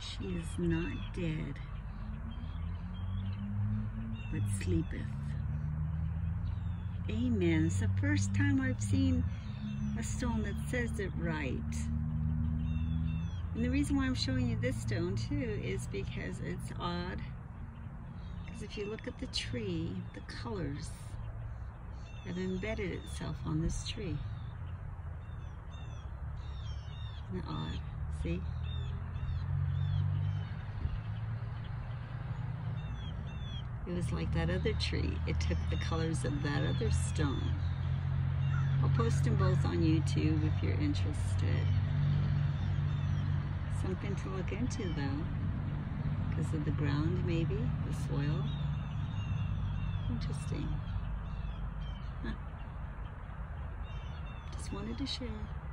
She is not dead, but sleepeth. Amen. It's the first time I've seen a stone that says it right. And the reason why I'm showing you this stone too is because it's odd. Because if you look at the tree, the colors have embedded itself on this tree. Isn't it odd? See? It was like that other tree. It took the colors of that other stone. I'll post them both on YouTube if you're interested. Something to look into though, because of the ground maybe, the soil. Interesting. Huh. Just wanted to share.